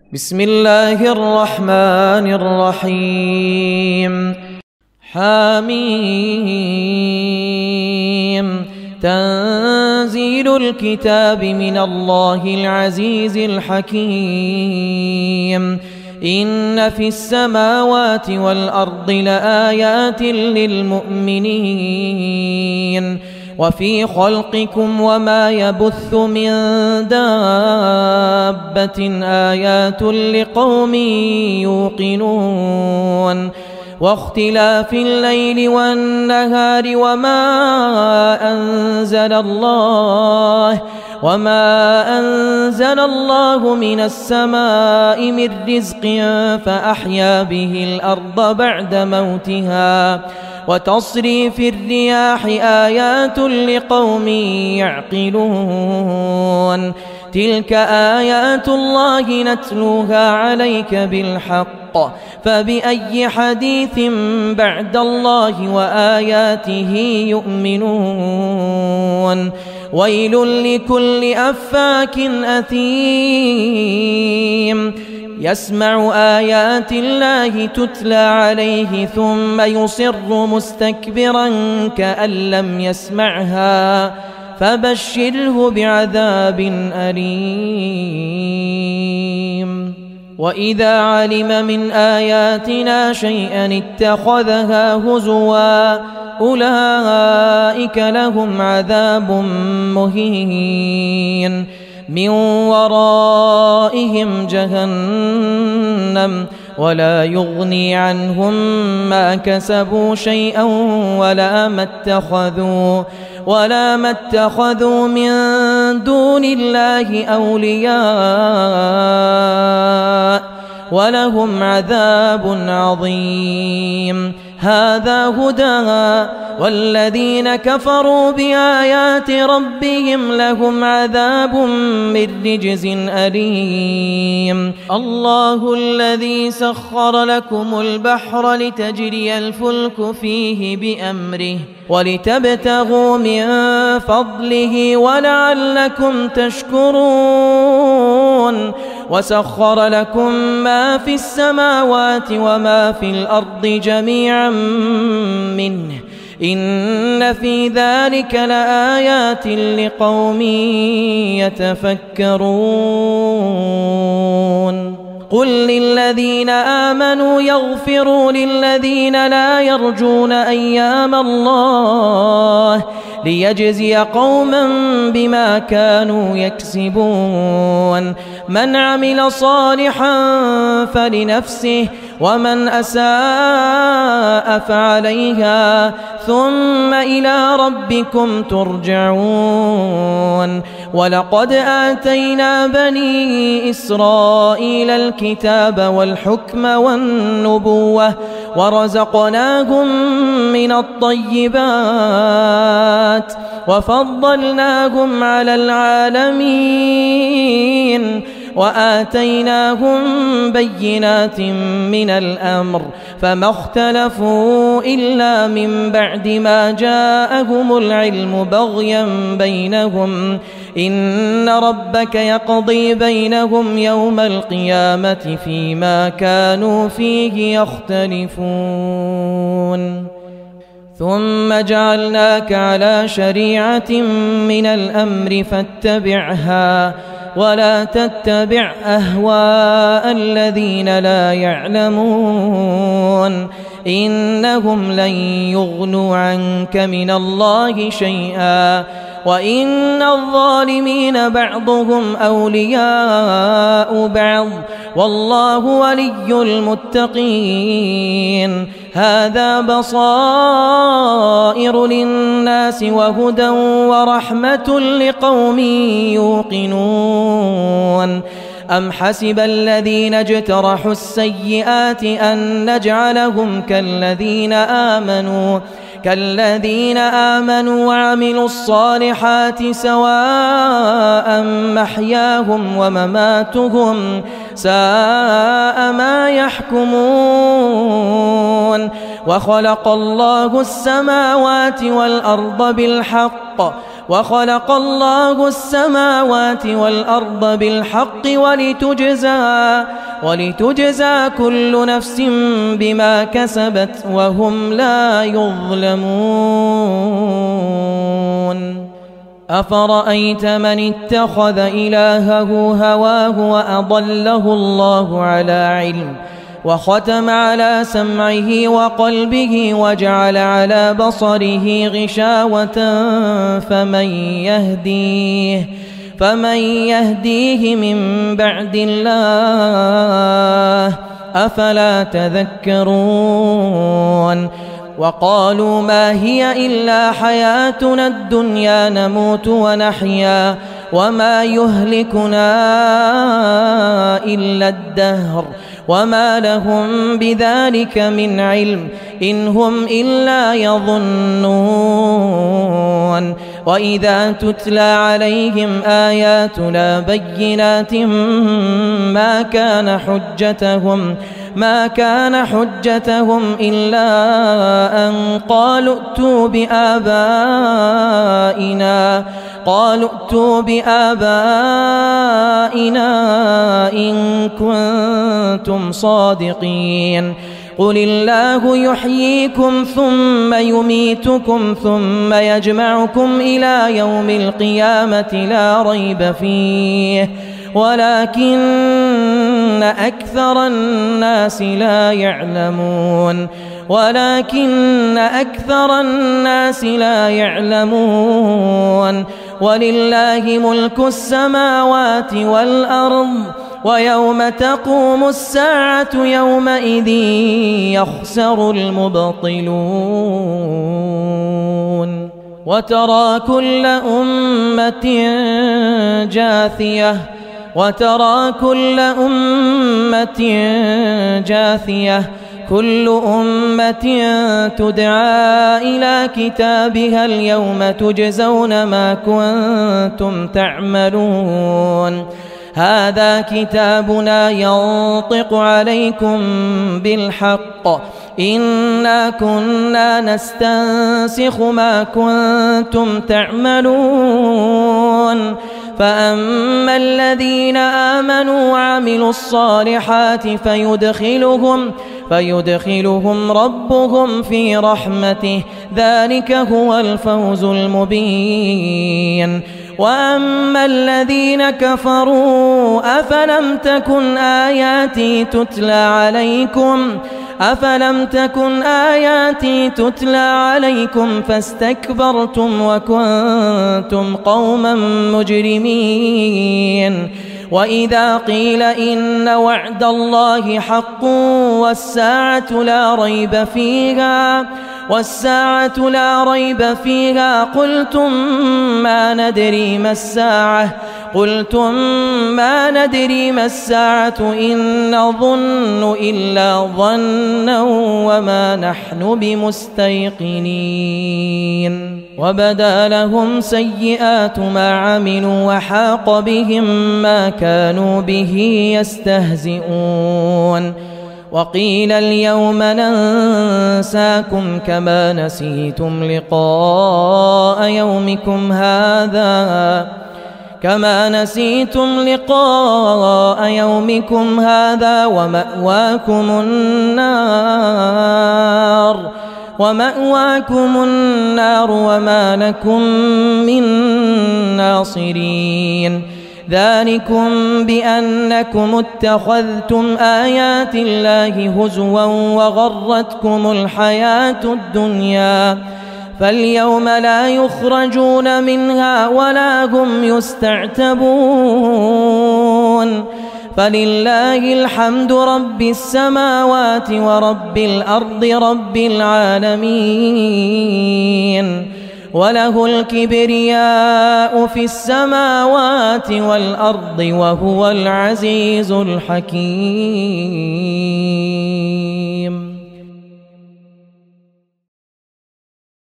بسم الله الرحمن الرحيم. حميم. تنزيل الكتاب من الله العزيز الحكيم. إن في السماوات والأرض لآيات للمؤمنين وفي خلقكم وما يبث من دابة آيات لقوم يوقنون. واختلاف الليل والنهار وما أنزل الله من السماء من رزق فأحيا به الأرض بعد موتها وتصريف الرياح آيات لقوم يعقلون. تلك آيات الله نتلوها عليك بالحق فبأي حديث بعد الله وآياته يؤمنون. ويل لكل أفاك أثيم يسمع آيات الله تتلى عليه ثم يصر مستكبرا كأن لم يسمعها فبشره بعذاب أليم. وإذا علم من آياتنا شيئا اتخذها هزوا أولئك لهم عذاب مهين من ورائهم جهنم ولا يغني عنهم ما كسبوا شيئا ولا ما اتخذوا من دون الله أولياء ولهم عذاب عظيم. هذا هدى والذين كفروا بآيات ربهم لهم عذاب من رجز أليم. الله الذي سخر لكم البحر لتجري الفلك فيه بأمره ولتبتغوا من فضله ولعلكم تشكرون. وسخر لكم ما في السماوات وما في الأرض جميعا منه إن في ذلك لآيات لقوم يتفكرون. قل للذين آمنوا يغفروا للذين لا يرجون أيام الله ليجزي قوما بما كانوا يكسبون. من عمل صالحا فلنفسه ومن أساء فعليها ثم إلى ربكم ترجعون. ولقد آتينا بني إسرائيل الكتاب والحكم والنبوة ورزقناهم من الطيبات وفضلناهم على العالمين وآتيناهم بينات من الأمر فما اختلفوا إلا من بعد ما جاءهم العلم بغيا بينهم. إن ربك يقضي بينهم يوم القيامة فيما كانوا فيه يختلفون. ثم جعلناك على شريعة من الأمر فاتبعها ولا تتبع أهواء الذين لا يعلمون إنهم لن يغنوا عنك من الله شيئا وإن الظالمين بعضهم أولياء بعض والله ولي المتقين. هذا بصائر للناس وهدى ورحمة لقوم يوقنون. أم حسب الذين اجترحوا السيئات أن نجعلهم كالذين آمنوا وعملوا الصالحات سواء محياهم ومماتهم ساء ما يحكمون. وخلق الله السماوات والأرض بالحق وخلق الله السماوات والأرض بالحق ولتجزى كل نفس بما كسبت وهم لا يظلمون أفرأيت من اتخذ إلهه هواه وأضله الله على علم وختم على سمعه وقلبه وجعل على بصره غشاوة فمن يهديه من بعد الله أفلا تذكرون وقالوا ما هي إلا حياتنا الدنيا نموت ونحيا وما يهلكنا إلا الدهر وما لهم بذلك من علم إن هم إلا يظنون وإذا تتلى عليهم آياتنا بينات ما كان حجتهم إلا أن قالوا ائتوا بآبائنا إن كنتم صادقين قل الله يحييكم ثم يميتكم ثم يجمعكم إلى يوم القيامة لا ريب فيه ولكن أكثر الناس لا يعلمون ولله ملك السماوات والأرض ويوم تقوم الساعة يومئذ يخسر المبطلون وترى كل أمة جاثية كل أمة تدعى إلى كتابها اليوم تجزون ما كنتم تعملون هذا كتابنا ينطق عليكم بالحق إنا كنا نستنسخ ما كنتم تعملون فأما الذين آمنوا وعملوا الصالحات فيدخلهم ربهم في رحمته ذلك هو الفوز المبين وأما الذين كفروا أفلم تكن آياتي تتلى عليكم فاستكبرتم وكنتم قوما مجرمين وإذا قيل إن وعد الله حق والساعة لا ريب فيها قلتم ما ندري ما الساعة إن نظن إلا ظنا وما نحن بمستيقنين وبدا لهم سيئات ما عملوا وحاق بهم ما كانوا به يستهزئون وقيل اليوم ننساكم كما نسيتم لقاء يومكم هذا ومأواكم النار وما لكم من ناصرين ذلكم بأنكم اتخذتم آيات الله هزوا وغرتكم الحياة الدنيا فاليوم لا يخرجون منها ولا هم يستعتبون فلله الحمد رب السماوات ورب الأرض رب العالمين وله الكبرياء في السماوات والأرض وهو العزيز الحكيم